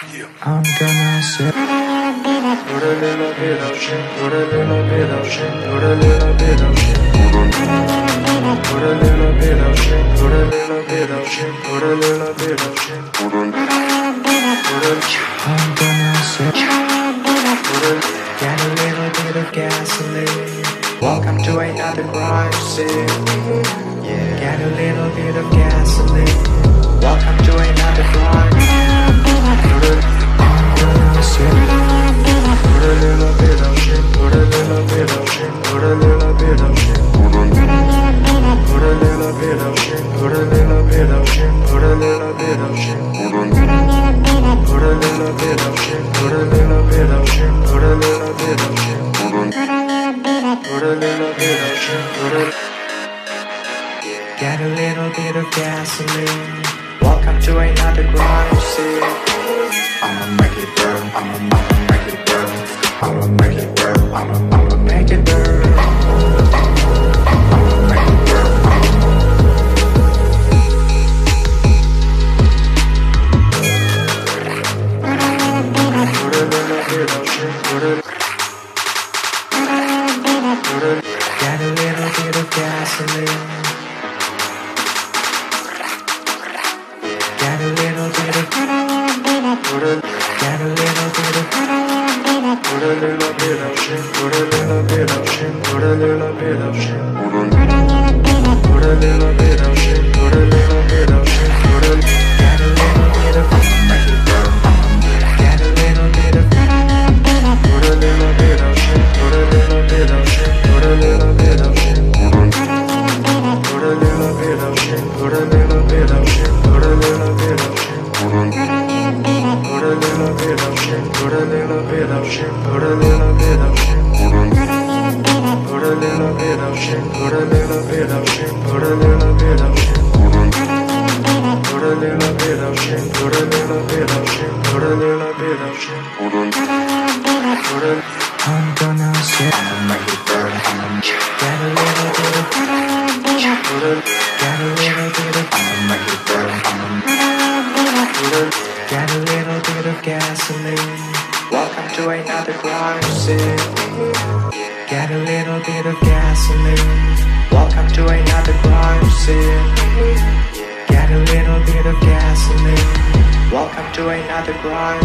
I'm gonna say put a little bit of shit, put a little bit of shit, put a little bit of shit, put a little bit of shit, put a little bit of shit, put a little bit of shit, I'm gonna say get a little bit of gasoline. Welcome to another crime scene. Get a little bit of gasoline. Welcome to another crime. I'm gonna say put a little bit of shit, put a little bit of shit, put a little bit of shit, put a little bit of shit, put a little bit of shit, put a little bit of shit, put a little bit of shit, put a little bit of shit, put a little bit of shit, put a little bit of shit, put a get a little bit of gasoline. Welcome to another crime scene. I'ma make it burn. I'ma make it burn. I'ma make it burn. I'ma make it burn. I'ma make it burn. put a little bit of shit, put a Get a little bit of gasoline. Get a little bit of put a get a little bit of put a little bit of shit, put a little bit of shit, put a little bit of shit, put a little bit of shit, put a little bit of shit, put a get a little bit of make it burn. Get a little bit of put a little bit of shit, put a little bit of shit, put a little bit of shit, put a little bit of shit, put a little bit of shit, put a little bit of shit, put a little bit of shit, put a little bit of shit, put a little bit of shit, put a little bit of shit, put a little bit of shit, put a little bit of shit, put a little bit of shit, put a little bit of shit, put a little bit of shit, put a I'm gonna say I'ma make it burn. I'ma get a little bit of put a get a little bit of I'ma make it burn. I'ma get a little bit of gasoline. Welcome to another crime scene. Get a little bit of gasoline. Welcome to another crime scene. Get a little bit of gasoline. Welcome to another crime